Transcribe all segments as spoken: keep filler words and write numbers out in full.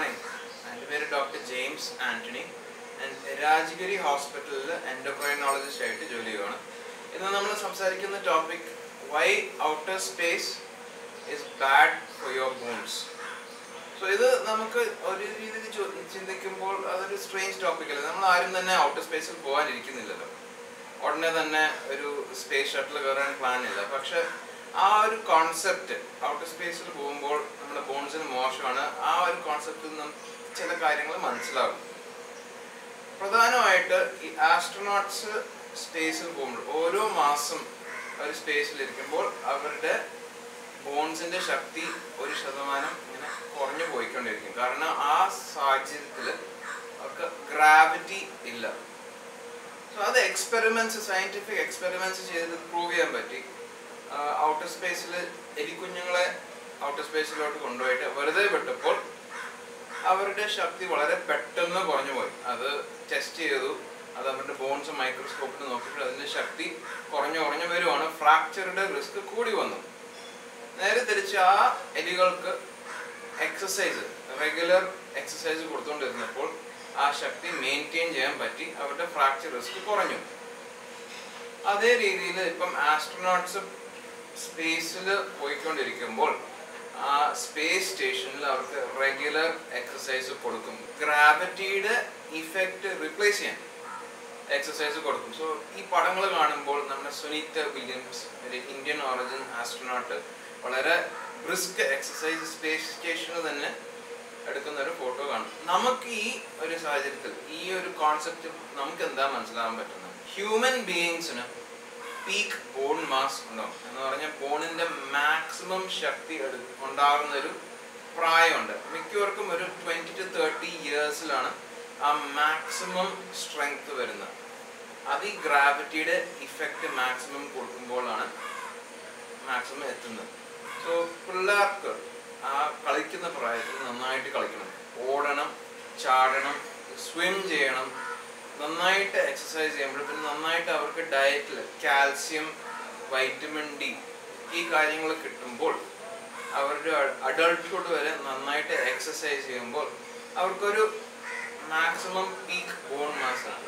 morning. My name is Doctor James Antony and Rajagiri Hospital Endocrinologist Rajagiri Hospital. Today we will talk about the topic why outer space is bad for your bones. So this is a strange topic. We don't have outer space. We don't have space shuttle plan. Our concept outer space is bones and motion. Our concept is the astronauts space Oro massum space bones in the Shakti or Shadamanam Kornya Boykan. Karna a Sajil gravity illa. So other experiments, scientific experiments prove Uh, outer space outer space വെറുതെ വിട്ടപ്പോൾ അവരുടെ ശക്തി വളരെ പെട്ടെന്ന് കുറഞ്ഞു പോയി. അത് test ചെയ്തു. അത് അവരുടെ ബോൺസ് മൈക്രോസ്കോപ്പിൽ നോക്കിയപ്പോൾ അതിന്റെ ശക്തി കുറഞ്ഞു കുറഞ്ഞു വരുവാണ്. ഫ്രാക്ചറുടെ റിസ്ക് കൂടി വന്നു. നേരെ തിരിച്ച് ആ എലികൾക്ക് എക്സസൈസ് റെഗുലർ എക്സസൈസ് കൊടുത്തുകൊണ്ടിരുന്നപ്പോൾ ആ ശക്തി മെയിൻറ്റെയിൻ ചെയ്യാൻ പറ്റി. അവരുടെ ഫ്രാക്ചർ റിസ്ക് കുറഞ്ഞു. അതേ രീതിയിൽ ഇപ്പം ആസ്ട്രോനോട്ട്സ് സ്പേസിൽ പോയിക്കൊണ്ടിരിക്കുമ്പോൾ ആ സ്പേസ് സ്റ്റേഷനിൽ അവർക്ക് റെഗുലർ എക്സസൈസ് കൊടുക്കും. ഗ്രാവിറ്റിയുടെ ഇഫക്റ്റ് റിപ്ലേസ് ചെയ്യാൻ എക്സസൈസ് കൊടുക്കും. സോ ഈ പടങ്ങൾ കാണുമ്പോൾ നമ്മുടെ സുനിത വില്യംസ് ഒരു ഇന്ത്യൻ ഓറിജിൻ ആസ്ട്രോനോട്ട് വളരെ ബ്രിസ്ക് എക്സസൈസ് സ്പേസ് സ്റ്റേഷനിൽ തന്നെ എടുക്കുന്ന ഒരു ഫോട്ടോ കാണും. നമുക്ക് ഈ ഒരു സാഹചര്യത്തിൽ ഈ ഒരു കോൺസെപ്റ്റ് നമുക്ക് എന്താ മനസ്സിലാകാൻ പറ്റുന്നത്? ഹ്യൂമൻ ബീയിങ്സിന് പീക്ക് ബോൺ മാസ് ഉണ്ടാവും എന്ന് പറഞ്ഞാൽ ബോണിന്റെ മാക്സിമം ശക്തി ഉണ്ടാകുന്ന ഒരു പ്രായമുണ്ട്. മിക്കവർക്കും ഒരു ട്വന്റി ടു തേർട്ടി ഇയേഴ്സിലാണ് ആ മാക്സിമം സ്ട്രെങ്ത് വരുന്നത്. അത് ഈ ഗ്രാവിറ്റിയുടെ ഇഫക്റ്റ് മാക്സിമം കൊടുക്കുമ്പോഴാണ് മാക്സിമം എത്തുന്നത്. സോ പിള്ളേർക്ക് ആ കളിക്കുന്ന പ്രായത്തിൽ നന്നായിട്ട് കളിക്കണം, ഓടണം, ചാടണം, സ്വിം ചെയ്യണം, നന്നായിട്ട് എക്സസൈസ് ചെയ്യുമ്പോൾ പിന്നെ നന്നായിട്ട് അവർക്ക് ഡയറ്റിൽ കാൽസ്യം, വൈറ്റമിൻ ഡി ഈ കാര്യങ്ങൾ കിട്ടുമ്പോൾ അവരുടെ അഡൾട്ട്ഹുഡ് വരെ നന്നായിട്ട് എക്സസൈസ് ചെയ്യുമ്പോൾ അവർക്കൊരു മാക്സിമം പീക്ക് ബോൺ മാസ് ആണ്.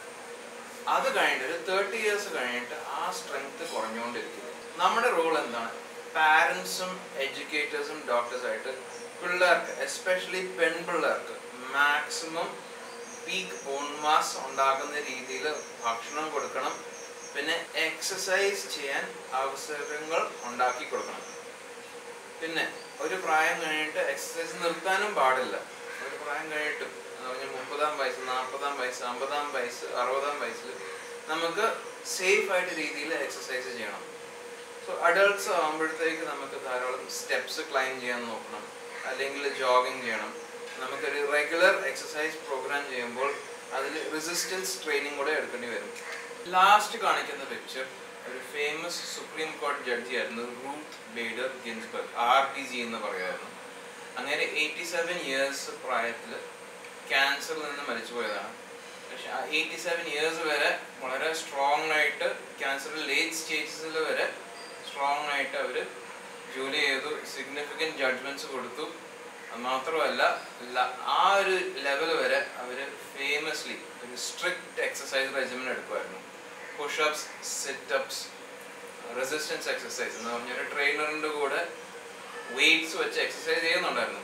അത് കഴിഞ്ഞിട്ട് ഒരു തേർട്ടി ഇയേഴ്സ് കഴിഞ്ഞിട്ട് ആ സ്ട്രെങ്ത് കുറഞ്ഞുകൊണ്ടിരിക്കുന്നത്. നമ്മുടെ റോൾ എന്താണ്? പാരൻസും എഡ്യൂക്കേറ്റേഴ്സും ഡോക്ടേഴ്സായിട്ട് പിള്ളേർക്ക് എസ്പെഷ്യലി പെൺപിള്ളേർക്ക് മാക്സിമം പീക്ക് ബോൺ മാസ് ഉണ്ടാകുന്ന രീതിയിൽ ഭക്ഷണം കൊടുക്കണം. പിന്നെ എക്സസൈസ് ചെയ്യാൻ അവസരങ്ങൾ ഉണ്ടാക്കി കൊടുക്കണം. പിന്നെ ഒരു പ്രായം കഴിഞ്ഞിട്ട് എക്സസൈസ് നിർത്താനും പാടില്ല. ഒരു പ്രായം കഴിഞ്ഞിട്ടും എന്ന് പറഞ്ഞാൽ മുപ്പതാം വയസ്സ്, നാൽപ്പതാം വയസ്സ്, അമ്പതാം വയസ്സ്, അറുപതാം വയസ്സിൽ നമുക്ക് സേഫ് ആയിട്ട് രീതിയിൽ എക്സസൈസ് ചെയ്യണം. സോ അഡൾട്ട്സ് ആകുമ്പോഴത്തേക്ക് നമുക്ക് ധാരാളം സ്റ്റെപ്സ് ക്ലൈം ചെയ്യാൻ നോക്കണം, അല്ലെങ്കിൽ ജോഗിങ് ചെയ്യണം. നമുക്കൊരു റെഗുലർ എക്സസൈസ് പ്രോഗ്രാം ചെയ്യുമ്പോൾ അതിൽ റെസിസ്റ്റൻസ് ട്രെയിനിങ് കൂടെ എടുക്കേണ്ടി വരും. ലാസ്റ്റ് കാണിക്കുന്ന പിക്ചർ ഒരു ഫേമസ് സുപ്രീം കോടതി ജഡ്ജി ആയിരുന്നു, Ruth Bader Ginsburg, R D G എന്ന് പറയുമായിരുന്നു. അങ്ങനെ എയ്റ്റി സെവൻ ഇയേഴ്സ് പ്രായത്തിൽ ക്യാൻസറിൽ നിന്ന് മരിച്ചു പോയതാണ്. പക്ഷെ ആ എയ്റ്റി സെവൻ ഇയേഴ്സ് വരെ വളരെ സ്ട്രോങ് ആയിട്ട് ക്യാൻസറിൽ ലേറ്റ് സ്റ്റേജസിൽ വരെ സ്ട്രോങ് ആയിട്ട് അവർ ജോലി ചെയ്തു, സിഗ്നിഫിക്കൻറ്റ് ജഡ്ജ്മെൻറ്റ്സ് കൊടുത്തു. മാത്രമല്ല ആ ഒരു ലെവൽ വരെ അവർ ഫേമസ്ലി ഒരു സ്ട്രിക്റ്റ് എക്സസൈസ് റെജിമെൻ എടുക്കുമായിരുന്നു. പുഷപ്സ്, സിറ്റപ്സ്, റെസിസ്റ്റൻസ് എക്സസൈസ് എന്ന് പറഞ്ഞൊരു ട്രെയിനറിൻ്റെ കൂടെ വെയ്റ്റ്സ് വെച്ച് എക്സസൈസ് ചെയ്യുന്നുണ്ടായിരുന്നു.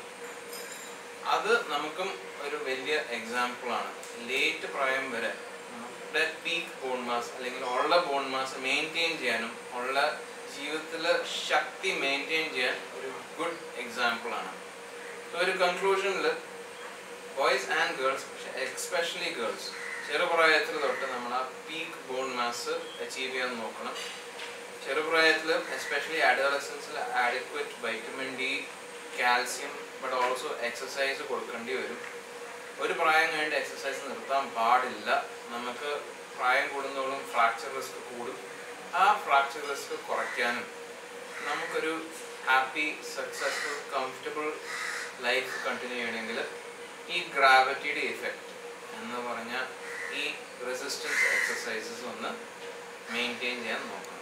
അത് നമുക്കും ഒരു വലിയ എക്സാമ്പിളാണ്. ലേറ്റ് പ്രായം വരെ നമ്മുടെ പീക്ക് ബോൺ മാസ് അല്ലെങ്കിൽ ഉള്ള ബോൺ മാസ് മെയിൻറ്റെയിൻ ചെയ്യാനും ഉള്ള ജീവിതത്തിലെ ശക്തി മെയിൻറ്റെയിൻ ചെയ്യാൻ ഒരു ഗുഡ് എക്സാമ്പിളാണ്. ഒരു കൺക്ലൂഷനിൽ boys and girls, especially girls, ചെറുപ്രായത്തിൽ തൊട്ട് നമ്മൾ ആ പീക്ക് ബോൺ മാസ് അച്ചീവ് ചെയ്യാൻ നോക്കണം. ചെറുപ്രായത്തിൽ എസ്പെഷ്യലി അഡോളസൻസിൽ adequate vitamin D, calcium, but also exercise കൊടുക്കേണ്ടി വരും. ഒരു പ്രായം കഴിഞ്ഞിട്ട് എക്സസൈസ് നിർത്താൻ പാടില്ല. നമുക്ക് പ്രായം കൂടുന്നതോളം ഫ്രാക്ചർ റിസ്ക് കൂടും. ആ ഫ്രാക്ചർ റിസ്ക് കുറയ്ക്കാനും നമുക്കൊരു happy, successful, comfortable life continue ചെയ്യണമെങ്കിൽ ഈ ഗ്രാവിറ്റിയുടെ ഇഫക്റ്റ് എന്ന് പറഞ്ഞാൽ ഈ റെസിസ്റ്റൻസ് എക്സസൈസസ് ഒന്ന് മെയിൻറ്റെയിൻ ചെയ്യാൻ നോക്കാം.